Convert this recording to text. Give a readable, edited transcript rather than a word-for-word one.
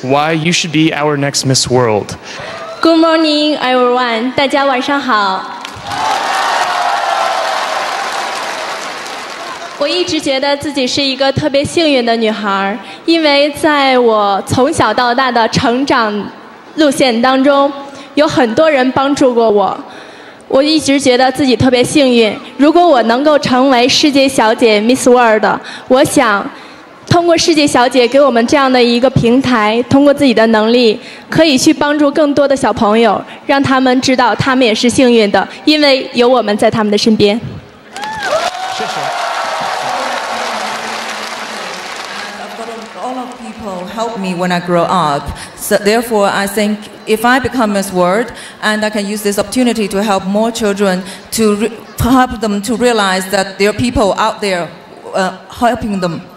why you should be our next Miss World. Good morning, everyone. 大家晚上好。我一直觉得自己是一个特别幸运的女孩，因为在我从小到大的成长路线当中，有很多人帮助过我。我一直觉得自己特别幸运。如果我能够成为世界小姐 Miss World， 我想通过世界小姐给我们这样的一个平台，通过自己的能力，可以去帮助更多的小朋友，让他们知道他们也是幸运的，因为有我们在他们的身边。 谢谢。 All of people help me when I grow up. So therefore, I think if I become Miss World, and I can use this opportunity to help more children, to help them to realize that there are people out there helping them.